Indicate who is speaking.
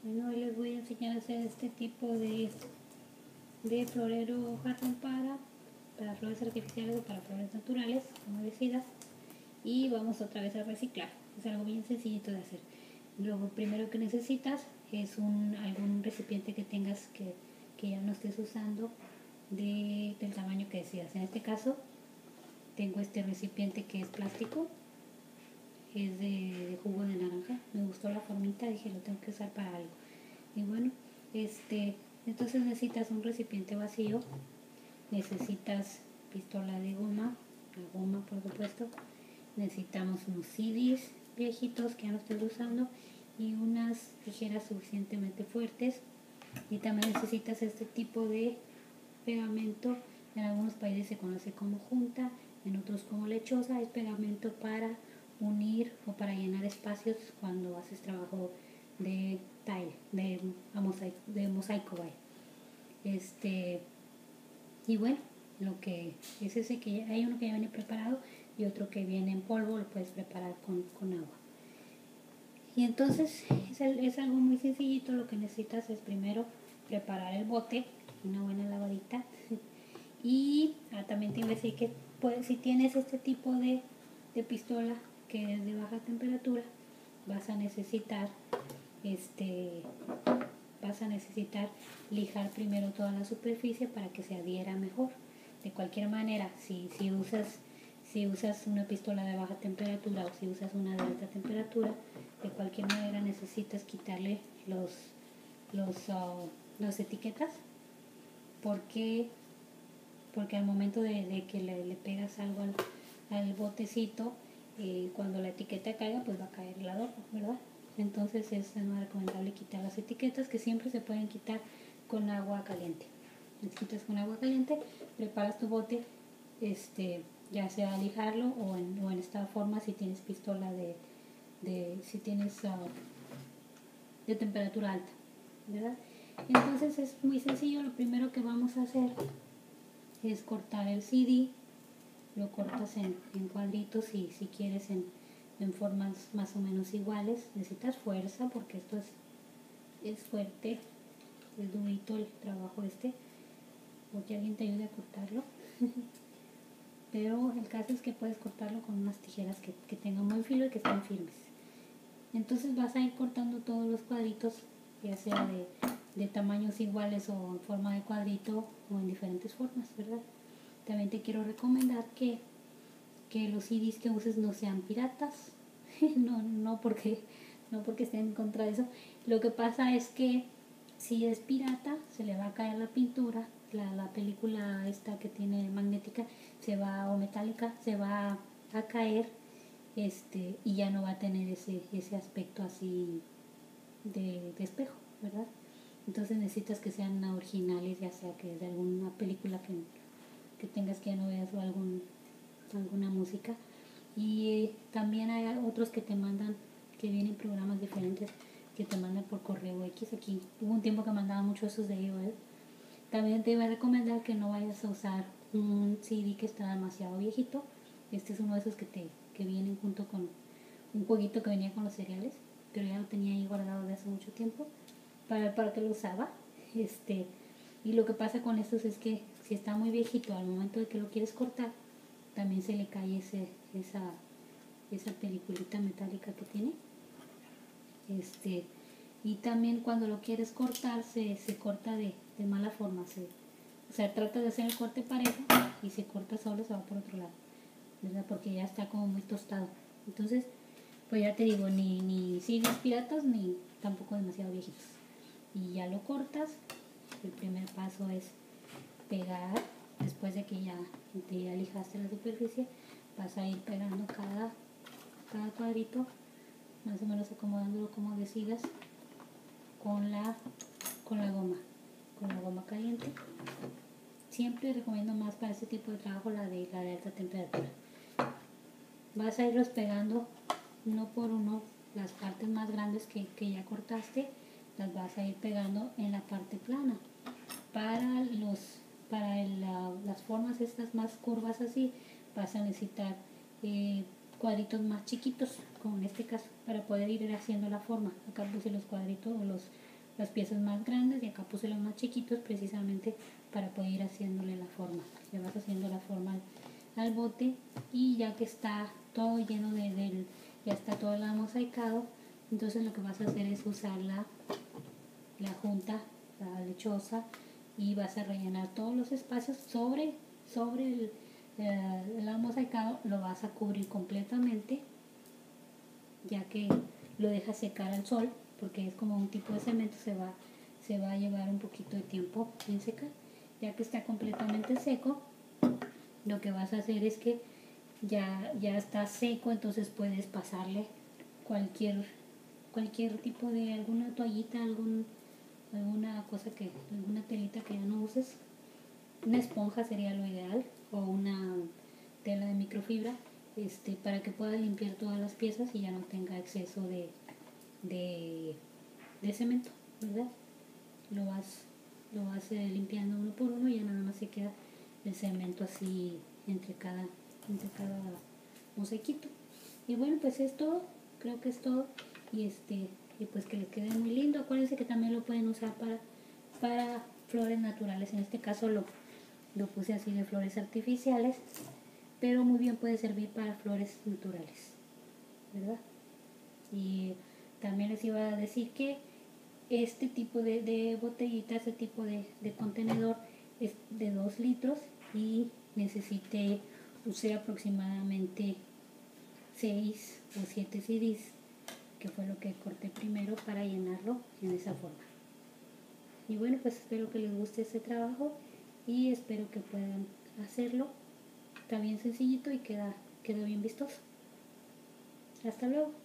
Speaker 1: Bueno, hoy les voy a enseñar a hacer este tipo de florero hoja para flores artificiales o para flores naturales, como decidas. Y vamos otra vez a reciclar. Es algo bien sencillito de hacer. Lo primero que necesitas es algún recipiente que tengas que ya no estés usando del tamaño que decidas. En este caso tengo este recipiente que es plástico, es de jugo de naranja. Me gustó la formita, dije lo tengo que usar para algo. Y bueno, entonces necesitas un recipiente vacío, necesitas pistola de goma, la goma por supuesto, necesitamos unos CDs viejitos que ya no estoy usando y unas tijeras suficientemente fuertes, y también necesitas este tipo de pegamento. En algunos países se conoce como junta, en otros como lechosa. Es pegamento para unir o para llenar espacios cuando haces trabajo de tile, de mosaico. Y bueno, lo que es ese que hay uno que ya viene preparado y otro que viene en polvo, lo puedes preparar con agua. Y entonces es algo muy sencillito. Lo que necesitas es primero preparar el bote, una buena lavadita. Y también te iba a decir que si tienes este tipo de pistola que es de baja temperatura, vas a necesitar lijar primero toda la superficie para que se adhiera mejor. De cualquier manera, si usas una pistola de baja temperatura o si usas una de alta temperatura, de cualquier manera necesitas quitarle las etiquetas, porque al momento de que le pegas algo al botecito, cuando la etiqueta caiga, pues va a caer el adorno, ¿verdad? Entonces es muy recomendable quitar las etiquetas, que siempre se pueden quitar con agua caliente. Las quitas con agua caliente, preparas tu bote, ya sea lijarlo o en esta forma si tienes pistola si tienes de temperatura alta, ¿verdad? Entonces es muy sencillo. Lo primero que vamos a hacer es cortar el CD. Lo cortas en cuadritos, y si quieres en formas más o menos iguales. Necesitas fuerza porque esto es fuerte, es durito el trabajo o que alguien te ayude a cortarlo. Pero el caso es que puedes cortarlo con unas tijeras que tengan buen filo y que estén firmes. Entonces vas a ir cortando todos los cuadritos, ya sea de tamaños iguales o en forma de cuadrito o en diferentes formas, ¿verdad? También te quiero recomendar que los CDs que uses no sean piratas. no porque estén en contra de eso. Lo que pasa es que si es pirata, se le va a caer la pintura, la película esta que tiene magnética o metálica, se va a caer, y ya no va a tener ese aspecto así de espejo, ¿verdad? Entonces necesitas que sean originales, ya sea que de alguna película que tengas que ya no veas, o alguna música. Y también hay otros que te mandan, que vienen programas diferentes que te mandan por correo X. Aquí hubo un tiempo que mandaba mucho esos de AOL. También te iba a recomendar que no vayas a usar un CD que está demasiado viejito. Este es uno de esos que vienen junto con un jueguito que venía con los cereales, pero ya lo tenía ahí guardado de hace mucho tiempo para que lo usaba. Y lo que pasa con estos es que si está muy viejito, al momento de que lo quieres cortar, también se le cae esa peliculita metálica que tiene. Y también cuando lo quieres cortar, se corta de mala forma. O sea, trata de hacer el corte parejo y se corta solo, se va por otro lado, ¿verdad? Porque ya está como muy tostado. Entonces, pues ya te digo, ni CDs piratas ni tampoco demasiado viejitos. Y ya lo cortas. El primer paso es pegar. Después de que ya lijaste la superficie, vas a ir pegando cada cuadrito, más o menos acomodándolo como decidas, con la goma caliente. Siempre recomiendo más para este tipo de trabajo la de alta temperatura. Vas a irlos pegando uno por uno. Las partes más grandes que ya cortaste, las vas a ir pegando en la parte plana. Para las formas estas más curvas así, vas a necesitar cuadritos más chiquitos, como en este caso, para poder ir haciendo la forma. Acá puse los cuadritos o las piezas más grandes y acá puse los más chiquitos precisamente para poder ir haciéndole la forma. Le vas haciendo la forma al bote y ya que está todo lleno ya está todo el mosaicado, entonces lo que vas a hacer es usar la junta, la lechosa, y vas a rellenar todos los espacios sobre el mosaicado, lo vas a cubrir completamente, ya que lo dejas secar al sol, porque es como un tipo de cemento, se va a llevar un poquito de tiempo en secar. Ya que está completamente seco, lo que vas a hacer es que ya está seco, entonces puedes pasarle cualquier tipo de alguna toallita, alguna telita que ya no uses. Una esponja sería lo ideal, o una tela de microfibra, para que pueda limpiar todas las piezas y ya no tenga exceso de cemento, ¿verdad? Lo vas limpiando uno por uno y ya nada más se queda el cemento así entre cada mosaiquito. Y bueno, pues es todo, creo que es todo. Y pues que les quede muy lindo. Acuérdense que también lo pueden usar para flores naturales. En este caso lo puse así de flores artificiales, pero muy bien puede servir para flores naturales, ¿verdad? Y también les iba a decir que este tipo de botellita, este tipo de contenedor es de 2 litros y usé aproximadamente 6 o 7 CDs, que fue lo que corté primero para llenarlo en esa forma. Y bueno, pues espero que les guste este trabajo y espero que puedan hacerlo. Está bien sencillito y queda bien vistoso. Hasta luego.